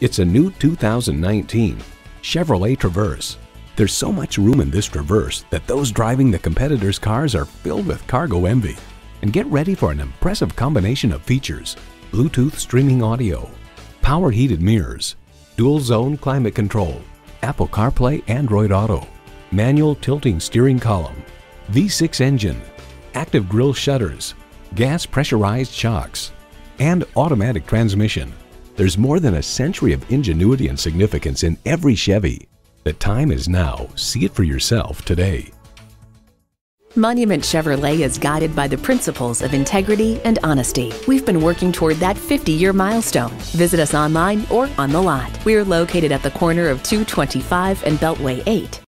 It's a new 2019 Chevrolet Traverse. There's so much room in this Traverse that those driving the competitors' cars are filled with cargo envy. And get ready for an impressive combination of features: Bluetooth streaming audio, power heated mirrors, dual zone climate control, Apple CarPlay, Android Auto, manual tilting steering column, V6 engine, active grille shutters, gas pressurized shocks, and automatic transmission. There's more than a century of ingenuity and significance in every Chevy. The time is now. See it for yourself today. Monument Chevrolet is guided by the principles of integrity and honesty. We've been working toward that 50-year milestone. Visit us online or on the lot. We're located at the corner of 225 and Beltway 8.